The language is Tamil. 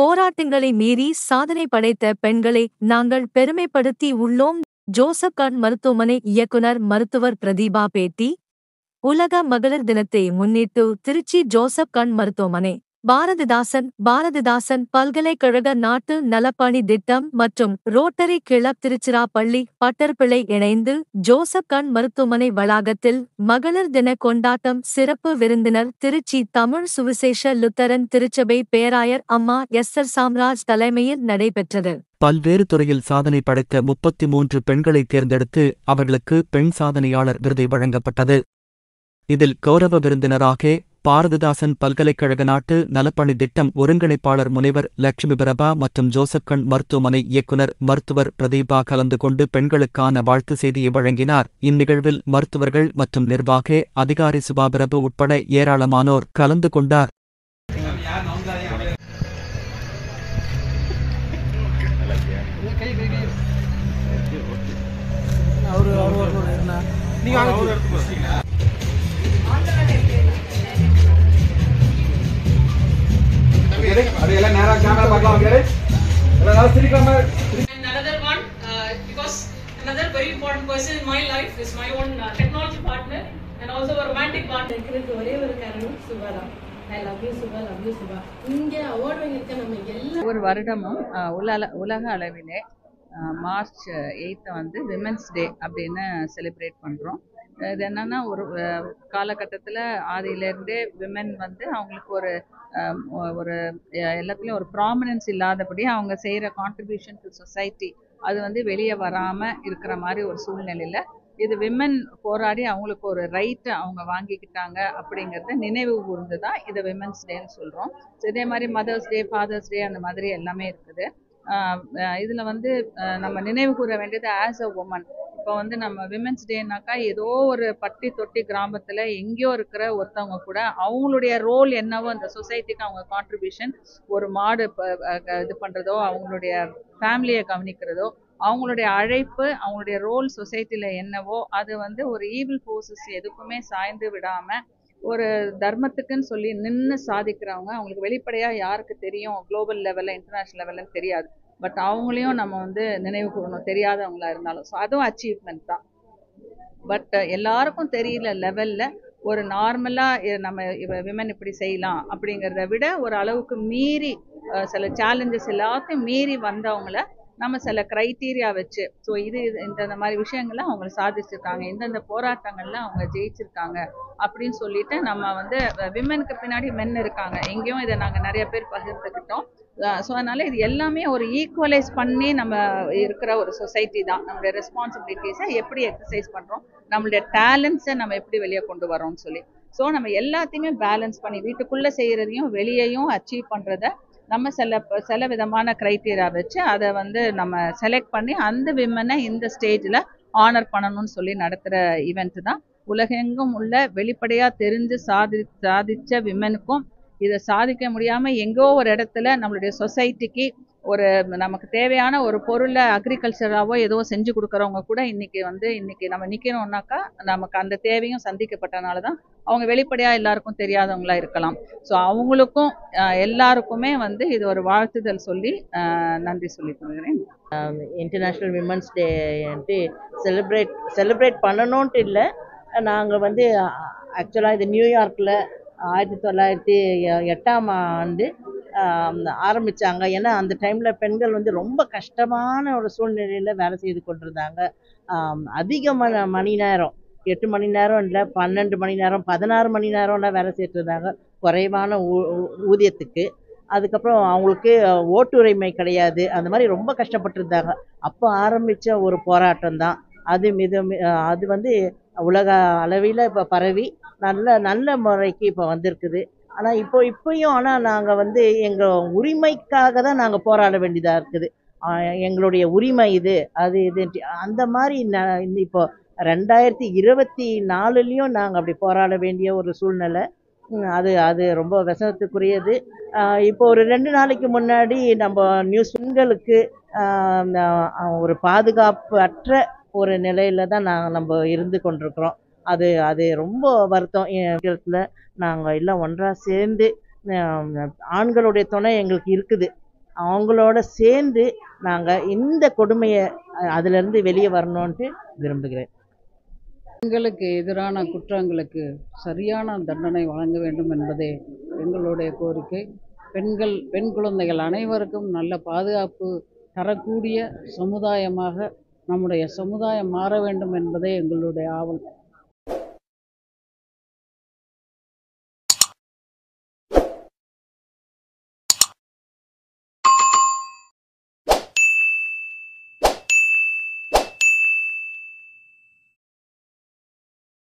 போராட்டங்களை மீறி சாதனை படைத்த பெண்களை நாங்கள் பெருமைப்படுத்தி உள்ளோம். ஜோசப் கண் மருத்துவமனை இயக்குனர் மருத்துவர் பிரதீபா பேட்டி. உலக மகளிர் தினத்தை முன்னிட்டு திருச்சி ஜோசப் கண் மருத்துவமனை, பாரதிதாசன் பல்கலைக்கழக நாட்டு நலப்பணி திட்டம் மற்றும் ரோட்டரி கிளப் திருச்சிராப்பள்ளி பட்டர்பிள்ளை இணைந்து ஜோசப் கண் மருத்துவமனை வளாகத்தில் மகளிர் தின கொண்டாட்டம். சிறப்பு விருந்தினர் திருச்சி தமிழ் சுவிசேஷ லுத்தரன் திருச்சபை பேராயர் அம்மா எஸ்தர் சாம்ராஜ் தலைமையில் நடைபெற்றது. பல்வேறு துறையில் சாதனை படைத்த 33 பெண்களை தேர்ந்தெடுத்து அவர்களுக்கு பெண் சாதனையாளர் விருதை வழங்கப்பட்டது. இதில் கௌரவ விருந்தினராக பாரதிதாசன் பல்கலைக்கழக நாட்டு நலப்பணி திட்டம் ஒருங்கிணைப்பாளர் முனைவர் லட்சுமி பிரபா மற்றும் ஜோசப் கண் மருத்துவமனை இயக்குனர் மருத்துவர் பிரதீபா கலந்து கொண்டு பெண்களுக்கான வாழ்த்து செய்தியை வழங்கினார். இந்நிகழ்வில் மருத்துவர்கள் மற்றும் நிர்வாக அதிகாரி சுபாபிரபு உட்பட ஏராளமானோர் கலந்து கொண்டார். Another one, because another very important person in my life is my own technology partner and also a romantic partner. I love you, Subha. Love you, Subha. இங்கே அவார்ட் வாங்கியிருக்க நம்ம எல்லா ஒரு வருடமும் உலக அளவிலே மார்ச் 8 வந்து விமென்ஸ் டே அப்படின்னு செலிப்ரேட் பண்ணுறோம். இது என்னன்னா ஒரு காலகட்டத்தில் ஆதியிலேருந்தே விமென் வந்து அவங்களுக்கு ஒரு எல்லாத்துலேயும் ஒரு ப்ராமினன்ஸ் இல்லாதபடி அவங்க செய்கிற கான்ட்ரிபியூஷன் டு சொசைட்டி அது வந்து வெளியே வராமல் இருக்கிற மாதிரி ஒரு சூழ்நிலையில் இது விமென் போராடி அவங்களுக்கு ஒரு ரைட்டை அவங்க வாங்கிக்கிட்டாங்க அப்படிங்கிறத நினைவு கூர்ந்து தான் இதை விமென்ஸ் டேன்னு சொல்கிறோம். இதே மாதிரி மதர்ஸ் டே, ஃபாதர்ஸ் டே அந்த மாதிரி எல்லாமே இருக்குது. இதில் வந்து நம்ம நினைவு கூற வேண்டியது ஆஸ் அ உமன். இப்போ வந்து நம்ம விமென்ஸ் டேனாக்கா ஏதோ ஒரு பட்டி தொட்டி கிராமத்தில் எங்கேயோ இருக்கிற ஒருத்தவங்க கூட அவங்களுடைய ரோல் என்னவோ அந்த சொசைட்டிக்கு அவங்க கான்ட்ரிபியூஷன், ஒரு மாடு இது பண்ணுறதோ, அவங்களுடைய ஃபேமிலியை கவனிக்கிறதோ, அவங்களுடைய அழைப்பு, அவங்களுடைய ரோல் சொசைட்டியில் என்னவோ அது வந்து ஒரு ஈவில் ஃபோர்ஸஸ் எதுக்குமே சாய்ந்து விடாமல் ஒரு தர்மத்துக்குன்னு சொல்லி நின்று சாதிக்கிறவங்க. அவங்களுக்கு வெளிப்படையாக யாருக்கு தெரியும், குளோபல் லெவலில் இன்டர்நேஷ்னல் லெவலில் தெரியாது. பட் அவங்களையும் நம்ம வந்து நினைவு கூறணும், தெரியாதவங்களா இருந்தாலும். ஸோ அதுவும் அச்சீவ்மெண்ட் தான். பட் எல்லாருக்கும் தெரியல லெவலில் ஒரு நார்மலாக நம்ம விமன் இப்படி செய்யலாம் அப்படிங்கிறத விட ஒரு அளவுக்கு மீறி சில சேலஞ்சஸ் எல்லாத்தையும் மீறி வந்தவங்கள நம்ம சில க்ரைட்டீரியா வச்சு, ஸோ இந்த மாதிரி விஷயங்கள்ல அவங்க சாதிச்சிருக்காங்க, இந்தந்த போராட்டங்கள்ல அவங்க ஜெயிச்சிருக்காங்க அப்படின்னு சொல்லிட்டு நம்ம வந்து விமனுக்கு பின்னாடி மென் இருக்காங்க எங்கேயும் இதை நாங்கள் நிறைய பேர் பகிர்ந்துக்கிட்டோம். ஸோ அதனால இது எல்லாமே ஒரு ஈக்குவலைஸ் பண்ணி நம்ம இருக்கிற ஒரு சொசைட்டி தான். நம்மளுடைய ரெஸ்பான்சிபிலிட்டிஸை எப்படி எக்ஸசைஸ் பண்ணுறோம், நம்மளுடைய டேலண்ட்ஸை நம்ம எப்படி வெளியே கொண்டு வரோம்னு சொல்லி, ஸோ நம்ம எல்லாத்தையுமே பேலன்ஸ் பண்ணி வீட்டுக்குள்ளே செய்கிறதையும் வெளியையும் அச்சீவ் பண்ணுறத நம்ம சில விதமான க்ரைட்டீரியா வச்சு அதை வந்து நம்ம செலக்ட் பண்ணி அந்த விமனை இந்த ஸ்டேஜில் ஆனர் பண்ணணும்னு சொல்லி நடத்துகிற ஈவெண்ட் தான். உலகெங்கும் உள்ள வெளிப்படையாக தெரிஞ்சு சாதித்த விமனுக்கும் இதை சாதிக்க முடியாமல் எங்கோ ஒரு இடத்துல நம்மளுடைய சொசைட்டிக்கு ஒரு நமக்கு தேவையான ஒரு பொருளை அக்ரிகல்ச்சராகவோ ஏதோ செஞ்சு கொடுக்குறவங்க கூட இன்னைக்கு நம்ம நிற்கணும்னாக்கா நமக்கு அந்த தேவையும் சந்திக்கப்பட்டனால தான் அவங்க வெளிப்படையாக எல்லாருக்கும் தெரியாதவங்களா இருக்கலாம். ஸோ அவங்களுக்கும் எல்லாருக்குமே வந்து இது ஒரு வாழ்த்துதல் சொல்லி நன்றி சொல்லிக் கொள்கிறேன். இன்டர்நேஷ்னல் விமன்ஸ் டே செலிப்ரேட் பண்ணணுன்ட்டு இல்லை, நாங்கள் வந்து ஆக்சுவலாக இது நியூயார்க்கில் 1908 ஆரம்பித்தாங்க. ஏன்னா அந்த டைமில் பெண்கள் வந்து ரொம்ப கஷ்டமான ஒரு சூழ்நிலையில் வேலை செய்து கொண்டிருந்தாங்க. அதிகமான மணி நேரம், 8 மணி நேரம் இல்லை, 12 மணி நேரம், 16 மணி நேரம்லாம் வேலை செய்துட்டு இருந்தாங்க குறைவான ஊதியத்துக்கு. அதுக்கப்புறம் அவங்களுக்கு ஓட்டுரிமை கிடையாது, அந்த மாதிரி ரொம்ப கஷ்டப்பட்டுருந்தாங்க. அப்போ ஆரம்பித்த ஒரு போராட்டம் தான் அது வந்து உலக அளவில் இப்போ பரவி நல்ல முறைக்கு இப்போ வந்திருக்குது. ஆனால் இப்போயும் ஆனால் நாங்கள் வந்து எங்கள் உரிமைக்காக தான் நாங்கள் போராட வேண்டியதாக இருக்குது. எங்களுடைய உரிமை இது அந்த மாதிரி இப்போ 2024லையும் நாங்கள் அப்படி போராட வேண்டிய ஒரு சூழ்நிலை. அது ரொம்ப விசனத்துக்குரியது. இப்போ ஒரு 2 நாளைக்கு முன்னாடி நம்ம பெண்களுக்கு ஒரு பாதுகாப்பு அற்ற ஒரு நிலையில தான் நம்ம இருந்து கொண்டிருக்கிறோம். அது ரொம்ப வருத்தம். நாங்கள் எல்லாம் ஒன்றா சேர்ந்து ஆண்களுடைய துணை எங்களுக்கு இருக்குது. அவங்களோட சேர்ந்து நாங்கள் இந்த கொடுமையை அதிலிருந்து வெளியே வரணுன்ட்டு விரும்புகிறேன். பெண்களுக்கு எதிரான குற்றங்களுக்கு சரியான தண்டனை வழங்க வேண்டும் என்பதே எங்களுடைய கோரிக்கை. பெண் குழந்தைகள் அனைவருக்கும் நல்ல பாதுகாப்பு தரக்கூடிய சமுதாயமாக நம்முடைய சமுதாயம் மாற வேண்டும் என்பதே எங்களுடைய ஆவல்.